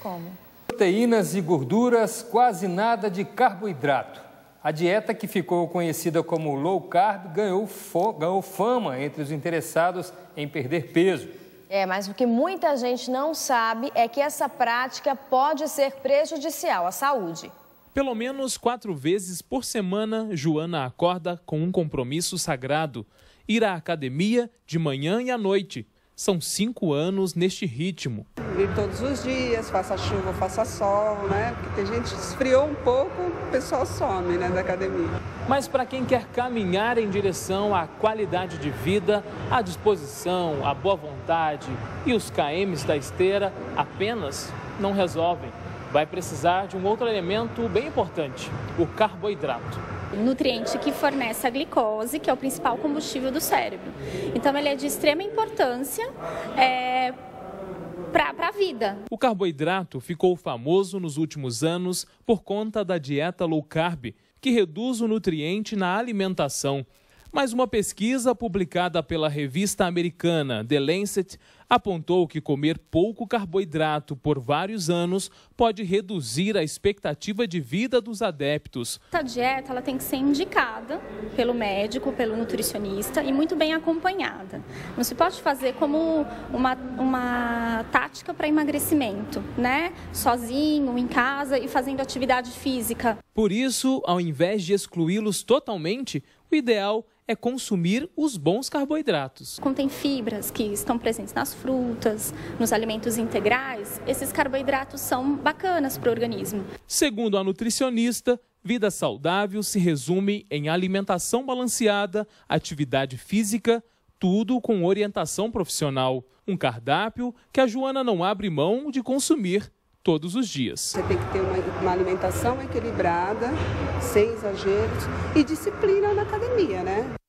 como. Proteínas e gorduras, quase nada de carboidrato. A dieta que ficou conhecida como low carb ganhou fama entre os interessados em perder peso. Mas o que muita gente não sabe é que essa prática pode ser prejudicial à saúde. Pelo menos 4 vezes por semana, Joana acorda com um compromisso sagrado: ir à academia de manhã e à noite. São 5 anos neste ritmo. Ir todos os dias, faça chuva, faça sol, né? Porque tem gente que esfriou um pouco, o pessoal some, né, da academia. Mas para quem quer caminhar em direção à qualidade de vida, a disposição, a boa vontade e os KMs da esteira apenas não resolvem. Vai precisar de um outro elemento bem importante: o carboidrato. Nutriente que fornece a glicose, que é o principal combustível do cérebro. Então ele é de extrema importância para a vida. O carboidrato ficou famoso nos últimos anos por conta da dieta low carb, que reduz o nutriente na alimentação. Mas uma pesquisa publicada pela revista americana The Lancet apontou que comer pouco carboidrato por vários anos pode reduzir a expectativa de vida dos adeptos. Essa dieta ela tem que ser indicada pelo médico, pelo nutricionista e muito bem acompanhada. Não se pode fazer como uma tática para emagrecimento, né? Sozinho, em casa e fazendo atividade física. Por isso, ao invés de excluí-los totalmente, o ideal é consumir os bons carboidratos. Contém fibras que estão presentes nas frutas, nos alimentos integrais. Esses carboidratos são bacanas para o organismo. Segundo a nutricionista, vida saudável se resume em alimentação balanceada, atividade física, tudo com orientação profissional. Um cardápio que a Joana não abre mão de consumir todos os dias. Você tem que ter uma alimentação equilibrada, sem exageros e disciplina na academia, né?